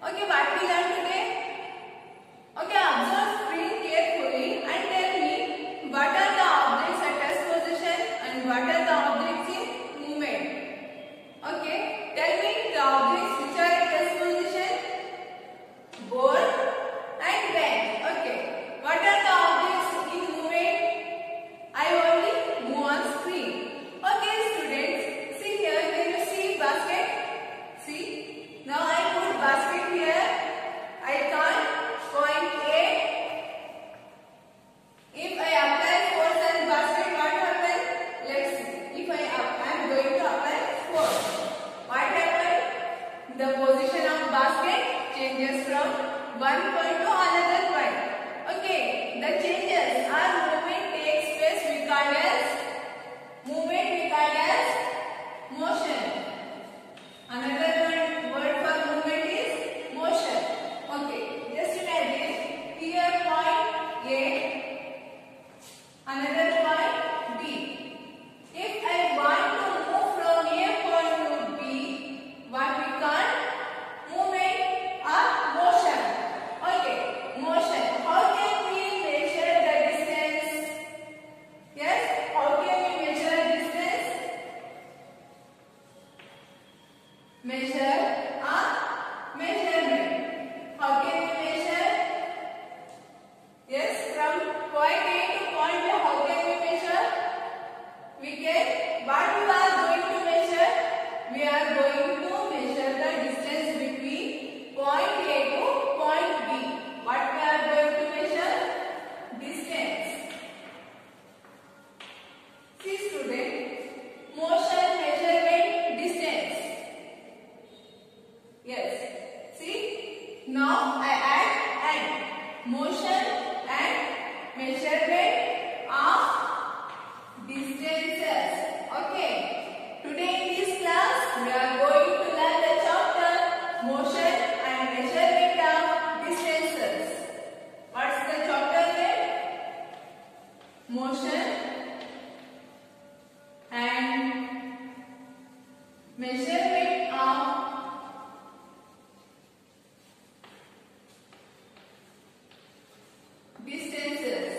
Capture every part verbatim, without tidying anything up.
Okay, what we learned today? Okay, observe screen carefully and tell me what are the objects at rest position and what are the objects in movement. Okay, tell me the objects which are at rest position. Board and bench. Okay, what are the objects in movement? I only move on screen. Okay, students, see here. Can you see basket? See. Now I put basket here. I can't point A. If I apply force on basket, what happens? Let's see. If I am going to apply force, what happens? The position of basket changes from one point to another point. Okay, the changes or movement takes place we call as movement we call as motion. Another word, word for movement is motion. Okay, just imagine here point A, another point B. If I want to move from A point to B, what we call movement or motion. Okay, motion. How can we measure the distance? Yes, how can we measure distance? Measure or measurement. How can we measure? Yes, from point A to point B, how can we measure? We can, what we are going to measure? We are going to measure the distance between point A to point B. What we are going to measure? Distance. See student, motion, measurement, distance. Yes. See, now I add and motion and measurement of distances. Okay. Today in this class we are going to learn the chapter motion and measurement of distances. What's the chapter name? Motion and measurement of distances.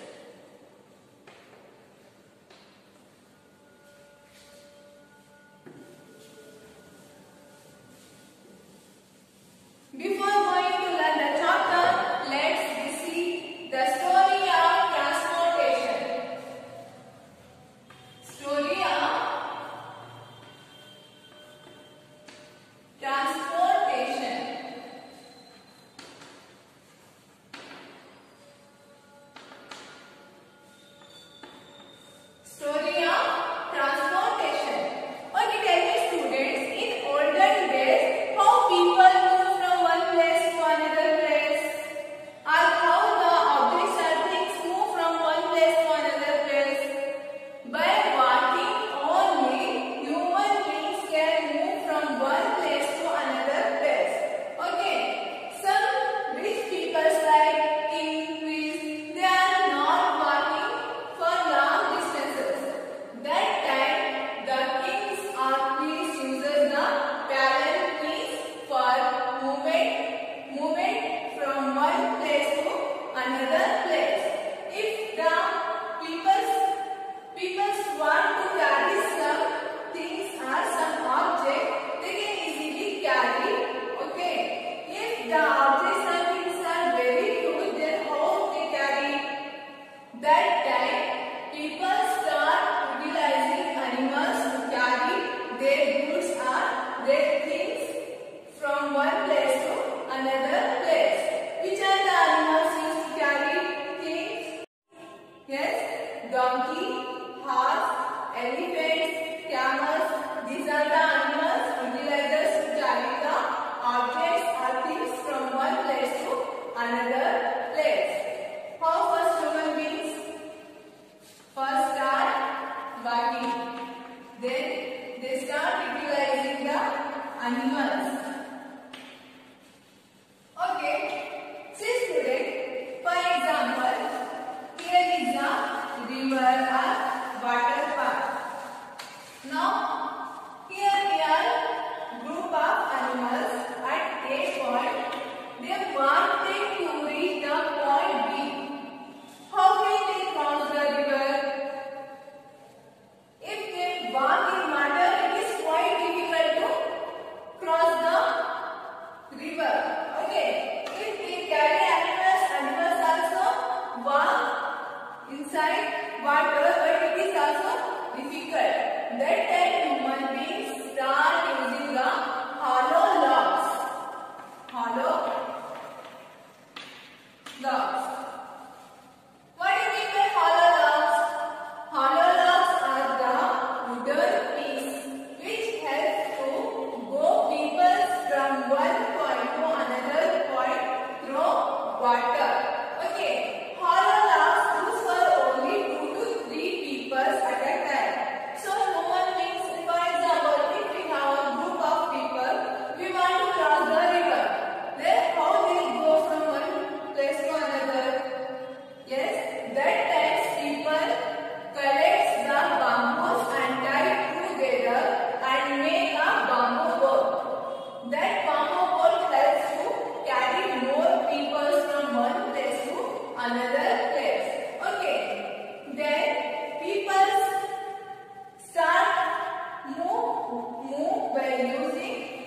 Before going to learn the chapter, let's see the story of transportation. Story of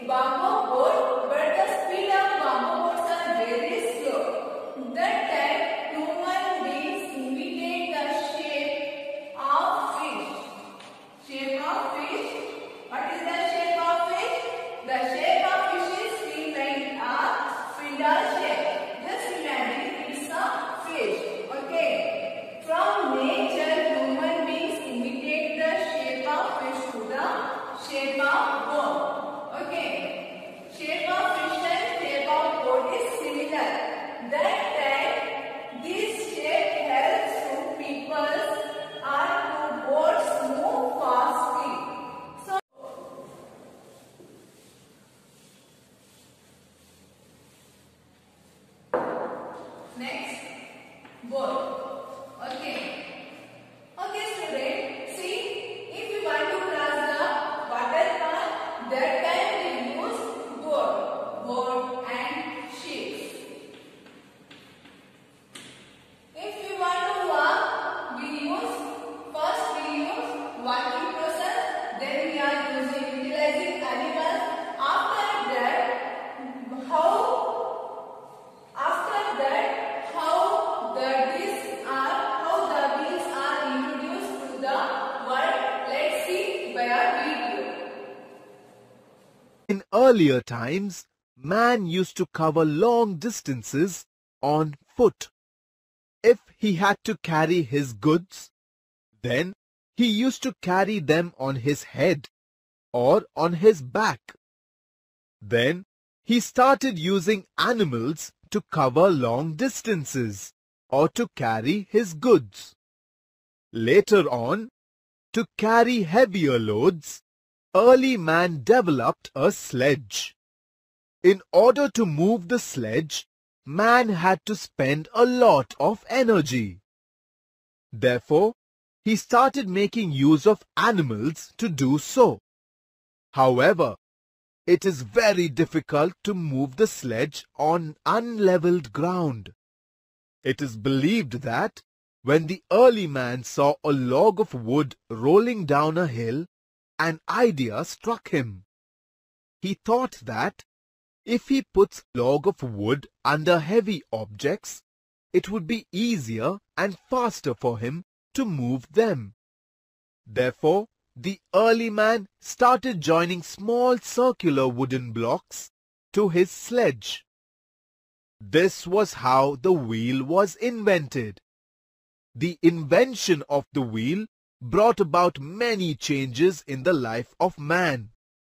bamboo boat, but the speed of bamboo boats are very slow. That time human beings imitate the shape of fish. Shape of fish. What is the shape of fish? The shape of fish is streamlined or spindle shape. Just imagine it's a fish. Okay. From nature, human beings imitate the shape of fish to the shape of boat. Okay. Shape of fish and shape of boat is similar. That time, this shape helps to people or to boats move fastly. So, next, boat. Okay. Okay, student. See, if you want to cross the water path, that time we use boat, boat and ships. If you want to walk, we use first we use walking process. Then we are using utilizing animals. After that, how? After that, how the discs are, how the wheels are introduced to the world. Let's see by our video. In earlier times, man used to cover long distances on foot. If he had to carry his goods, then he used to carry them on his head or on his back. Then he started using animals to cover long distances or to carry his goods. Later on, to carry heavier loads, early man developed a sledge. In order to move the sledge, man had to spend a lot of energy. Therefore, he started making use of animals to do so. However, it is very difficult to move the sledge on unleveled ground. It is believed that when the early man saw a log of wood rolling down a hill, an idea struck him. He thought that if he puts a log of wood under heavy objects, it would be easier and faster for him to move them. Therefore, the early man started joining small circular wooden blocks to his sledge. This was how the wheel was invented. The invention of the wheel brought about many changes in the life of man.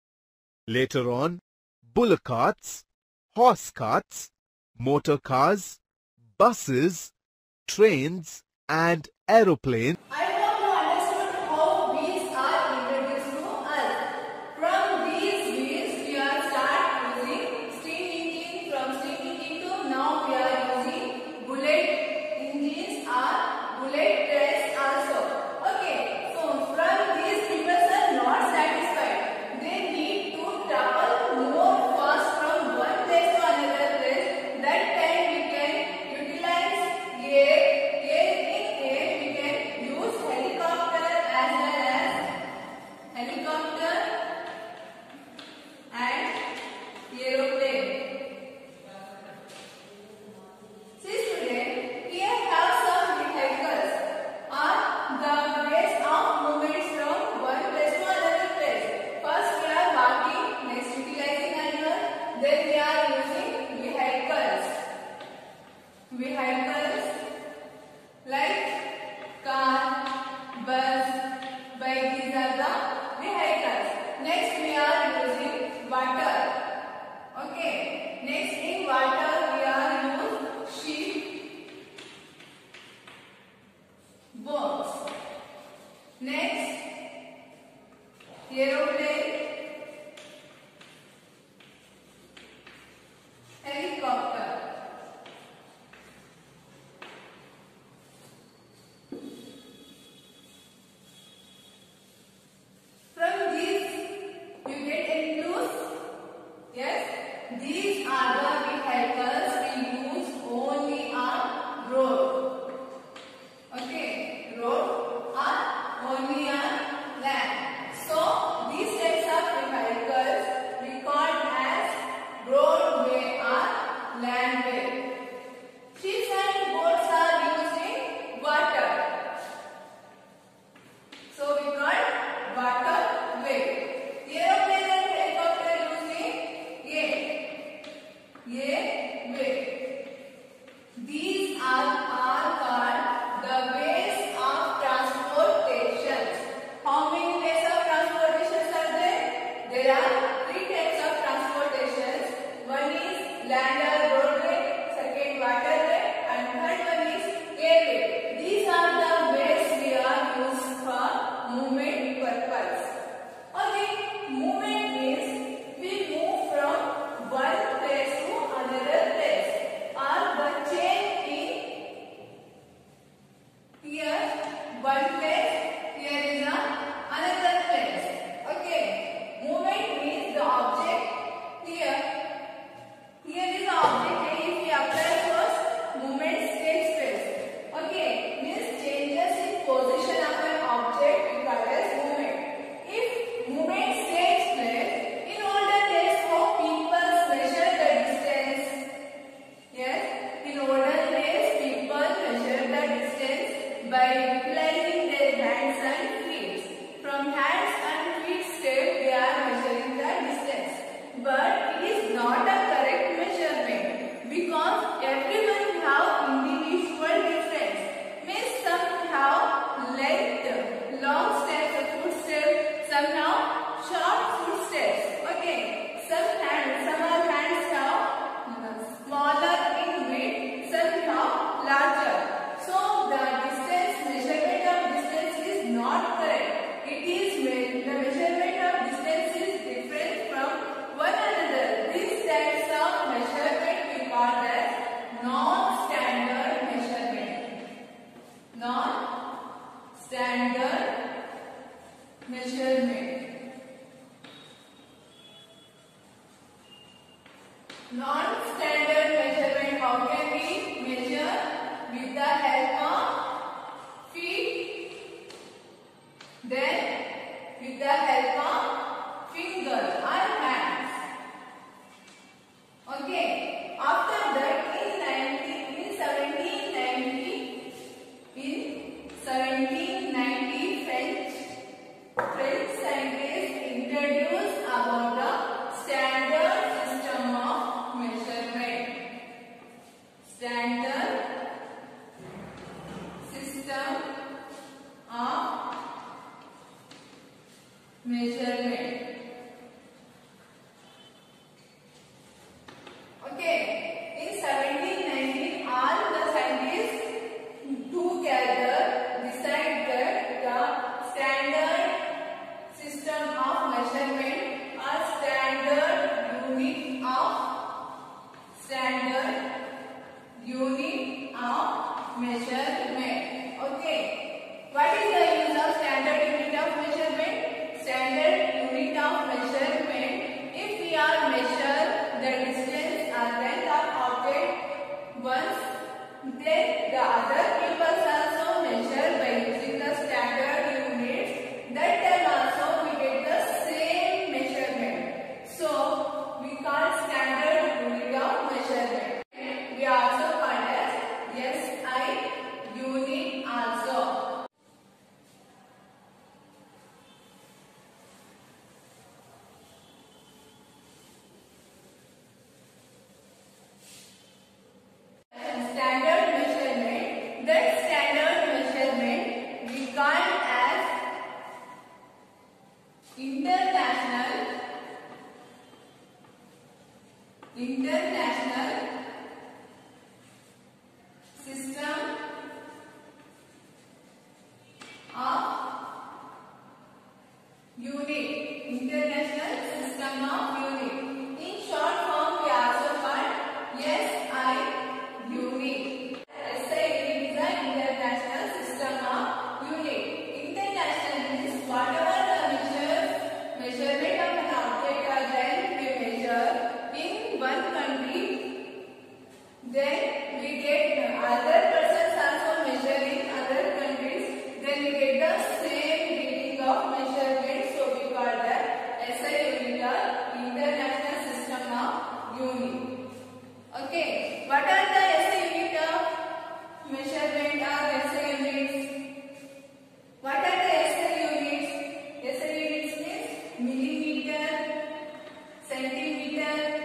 Later on, bullock carts, horse carts, motor cars, buses, trains, and aeroplanes I hope you understood how wheels are introduced to us. From these wheels, we are start using steam engine. From steam engine to now we are using bullet engines or bullet trains also. Okay, so from these people are not satisfied. They need to travel more fast from one place to another place. That time we can utilize gear. Gear in air we can use Non-standard measurement, how can we measure? With the help of feet, then with the help of fingers or hands. Okay. After that, in nineteen, in seventeen ninety, in seventeen ninety, French French scientists introduced about the standard system of measurement. Standard system of measurement. Okay, in seventeen nineteen, all the scientists together decided the standard system of measurement or standard unit of standard unit of measurement. Okay, what is the use of standard unit of measurement? Standard unit of measurement, if we are measure the distance or length of object once, then the other people also measure by using the standard units. That time also we get the same measurement. So we call standard unit of measurement. We also call as S I unit also. Standard measurement, that standard measurement we call as international international system of unit. International system of unit. In short form, we also call S I unit. S I unit is the international system of unit. International means whatever the measure, measurement of an object or length we measure in one country, then we get other persons also measure in other countries, then we get the same reading of measurement. So we call that S I unit or international system of unit. Okay, what are the S I unit of measurement or S I units? What are the S I units? S I units means millimeter, centimeter,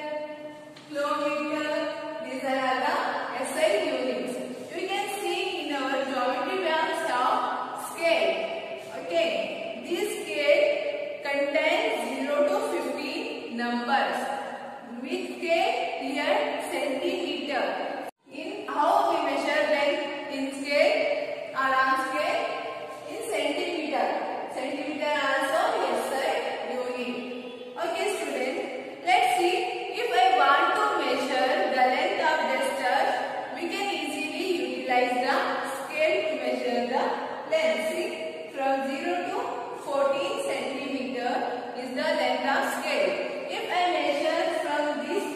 kilometer. These are all the S I units. You can see in our geometry we have of scale. Okay, this scale contains zero to fifty numbers. With scale here centimeter. In how we measure length in scale or on scale? In centimeter. Centimeter also S I unit. Okay students, let's see, if I want to measure the length of duster, we can easily utilize the scale to measure the length. See, from zero to fourteen centimeter is the length of scale. If I measure from this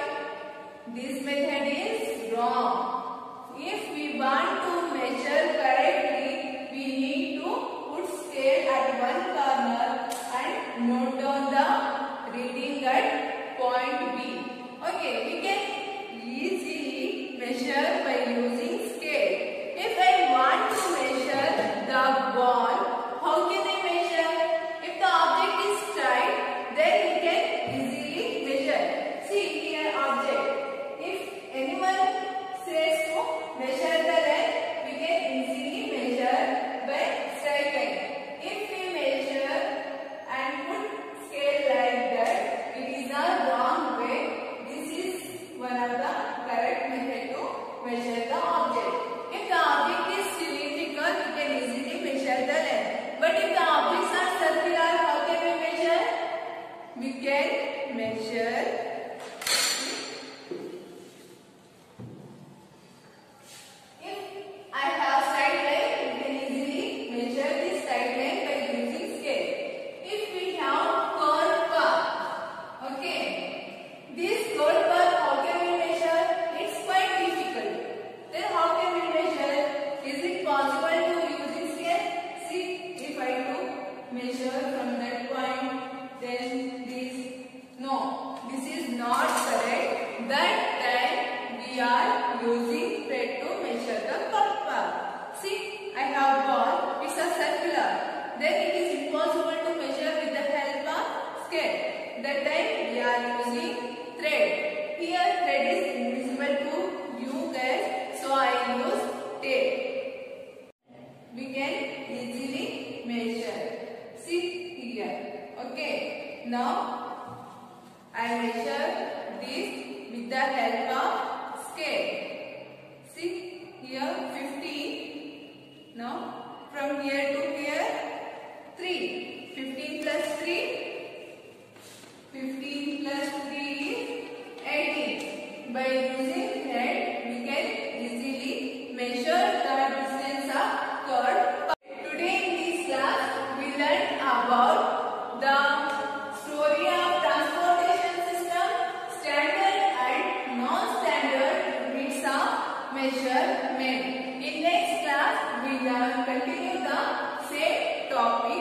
point, this method is wrong. If we want to measure correctly, we need to put scale at one corner and note down the reading at point B. Okay, we can easily measure by using scale. If I want to measure the ball, how can I measure? If the object is straight, then we can easily measure. See here object. If anyone says to measure the length, we can easily measure by straight line. If we measure and put scale like that, it is a wrong way. This is one of the correct method to measure the object. If the object is cylindrical, we can easily measure the length. But if the objects are circular, how can we measure? We can measure this gold bar That time we are using thread to measure the curve. See, I have ball. It's a circular. Then it is impossible to measure with the help of scale. That time we are using thread. Here thread is invisible to you guys, so I use tape. We can easily measure. See here. Okay. Now I measure this with the help of scale. See here fifteen. Now from here to here three. fifteen plus three. fifteen plus three is eighteen. By using thread we can easily measure the distance of curve. Today in this class we learned about the story of transportation system, standard and non-standard units of measurement. In next class we will continue the same topic.